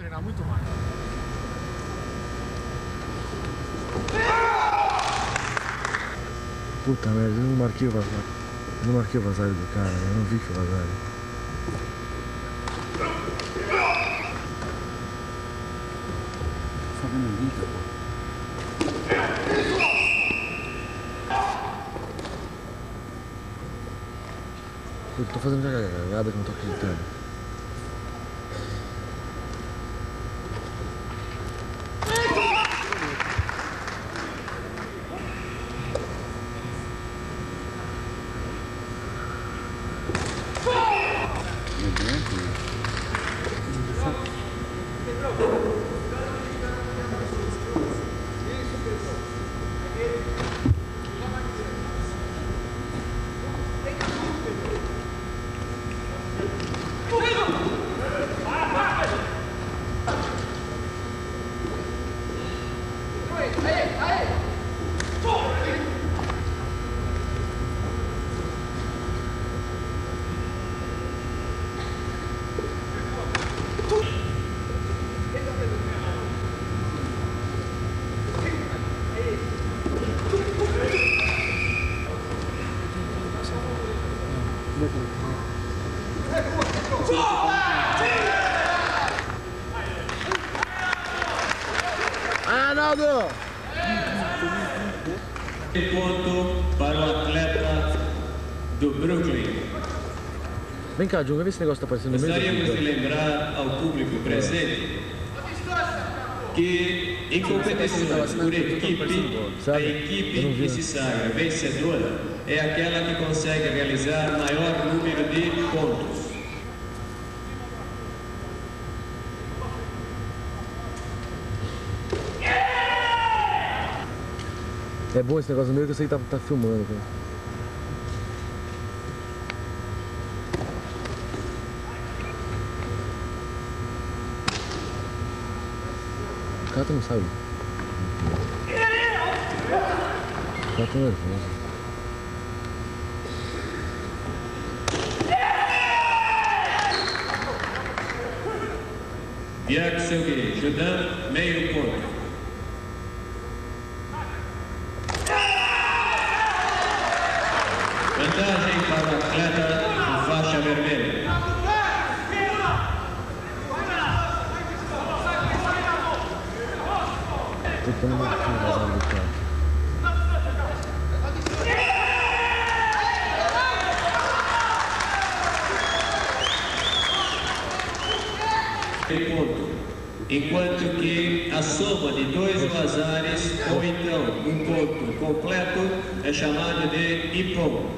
treinar muito mais. Puta merda, eu não marquei o vazar. Eu não marquei o vazar do cara, eu não vi que foi vazar. Só vendo um vídeo, pô. Eu tô fazendo cagada que não tô acreditando. Arnaldo! Ponto para o atleta do Brooklyn. Vem cá, Diogo, vê se esse negócio tá aparecendo no meio. Gostaríamos de lembrar ao público presente que em competições por equipe, a equipe que se sagra vencedora é aquela que consegue realizar maior número de pontos. É bom esse negócio no meio que eu sei que tá filmando, cara. O cara não sabe. O cara tá nervoso. Jackson Judan, meio ponto. Vantagem para o atleta com faixa vermelha. Tentando marcar o vazado do cara. Ponto. Enquanto que a soma de dois vazares ou então um ponto completo é chamado de ipom.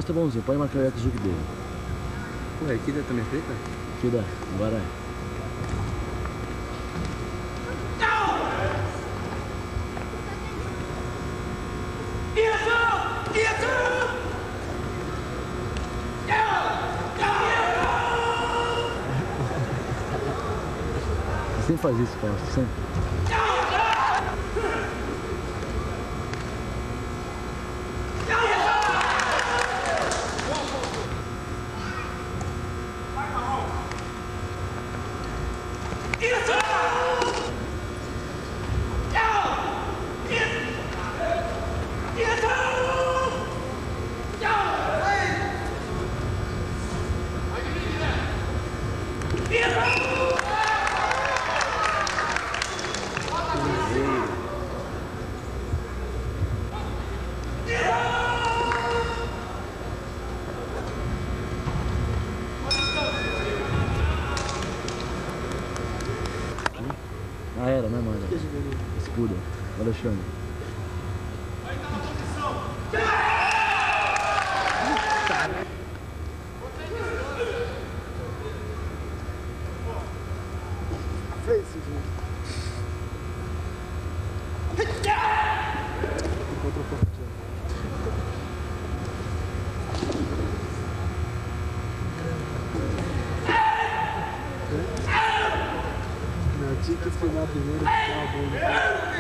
Costa é bonzinho, pode marcar o Yakuzuki dele. Ué, aqui dá também preta? Aqui dá, agora é. Você sempre faz isso, Costa, sempre. Ah, era, né, mano? Escudo. Alexandre. Tinha que filmar primeiro e ficar uma bomba.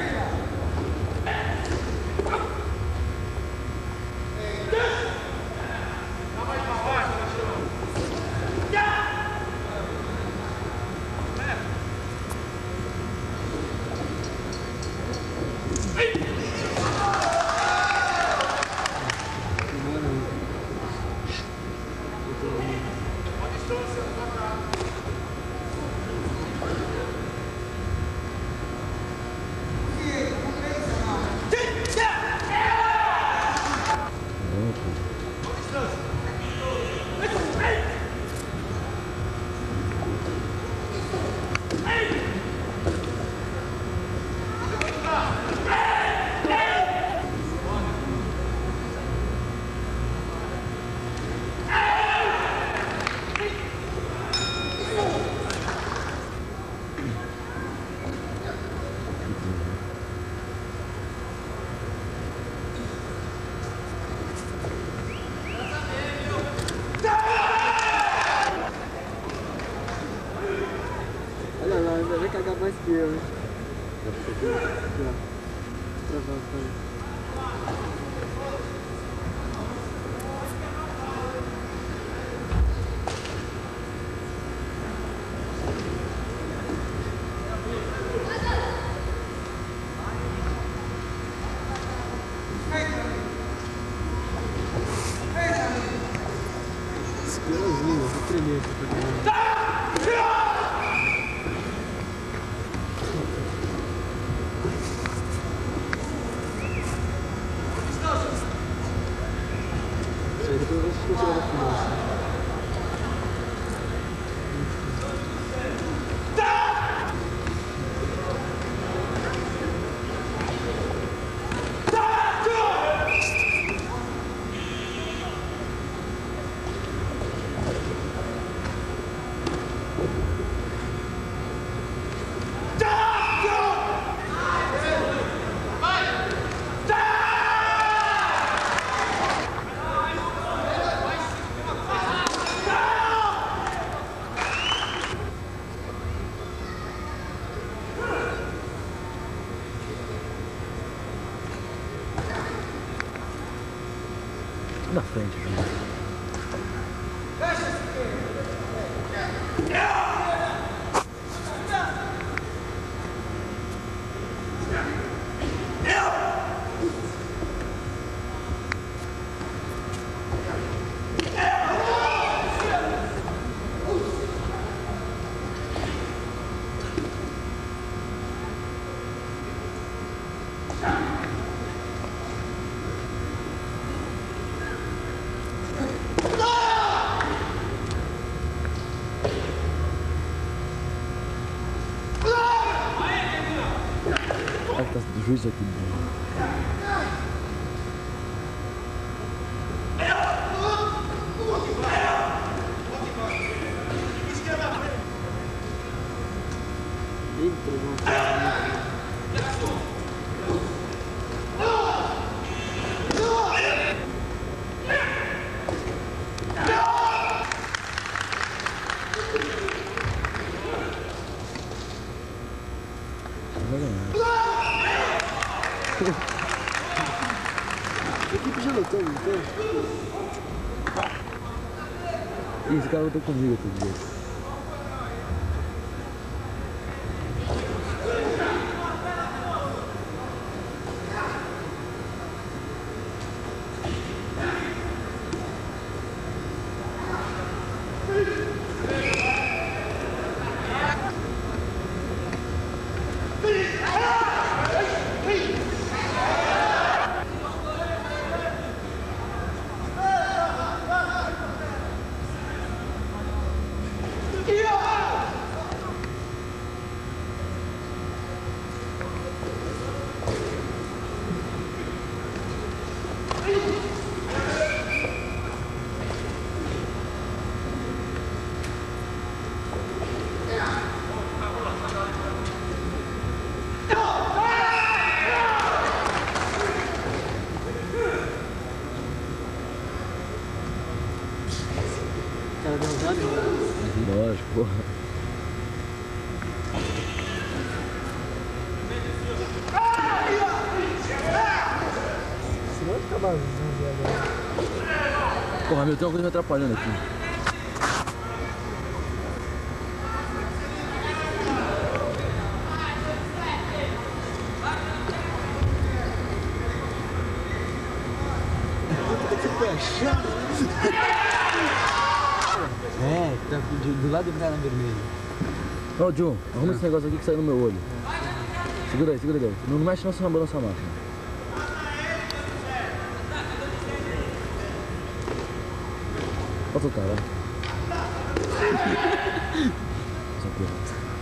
Vai cagar mais que eu, hein? Esperazinho, eu vou tremer aqui pra ganhar. Depois eu vou tirar da fumaça. Na frente, João. Do juiz aqui. equipe já lutou, não tem? Ih, esse cara lutou comigo outro dia. Cara, deu usado, Lógico, porra. senão fica vazio agora. Porra, meu, tem uma coisa me atrapalhando aqui. É, tá do lado do cara vermelho. Ó, John, arruma esse negócio aqui que saiu no meu olho. Segura aí, segura aí. Não mexe não, senão balança a máquina. Pode soltar, vai. Essa porra.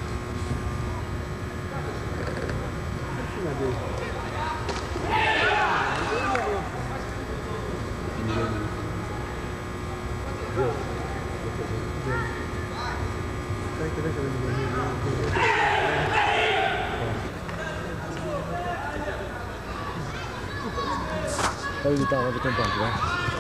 Vai evitar, vai botar um papo, vai.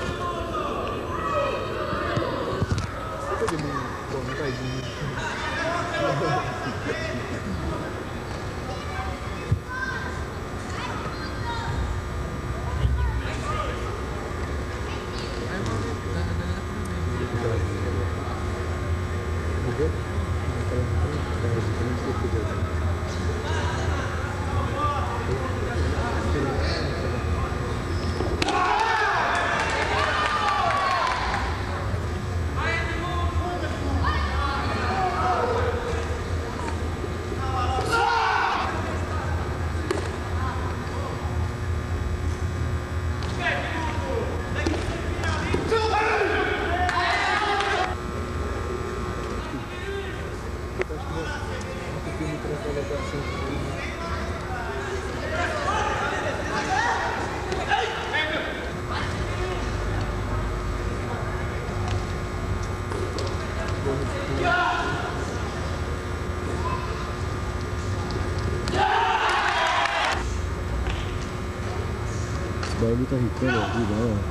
Esse barulho tá irritando a vida, né?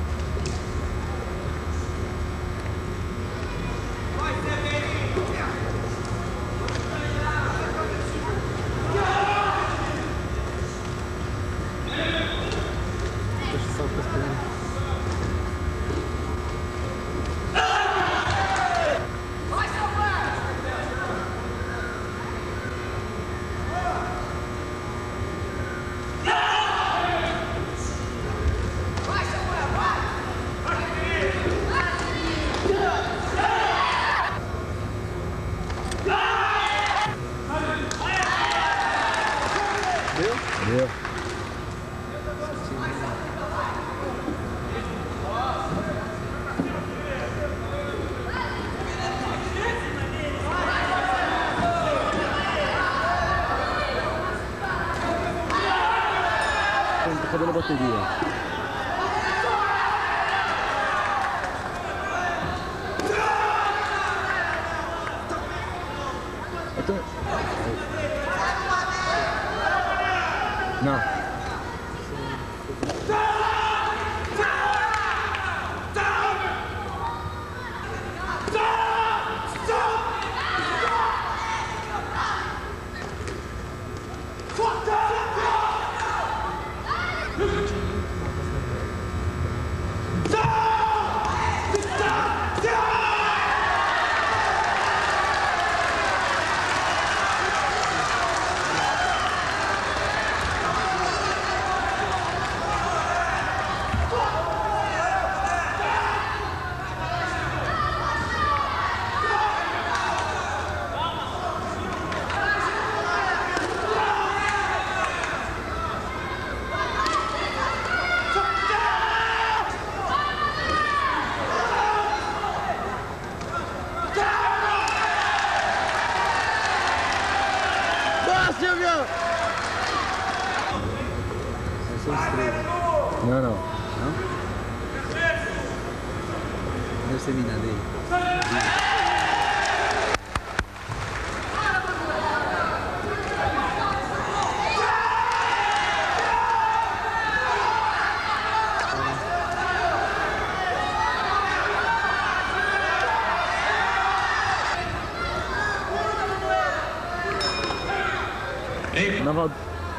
Deu. Tá acabando a bateria. Então... Não. seminar dele. Naval.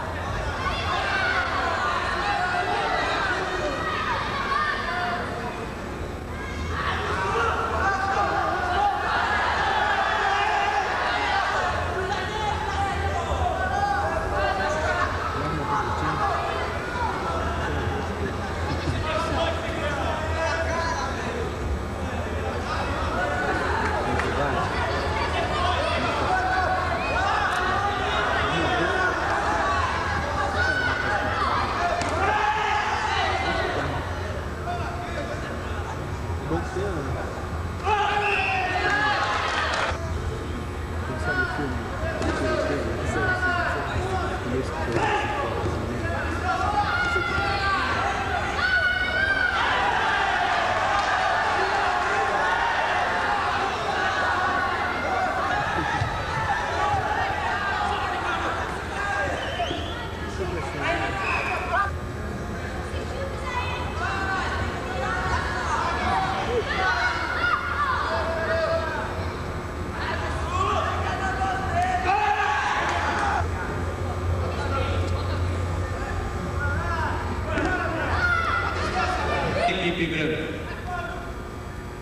Equipe branca.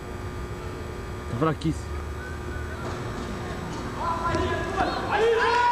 Fraquíssimo.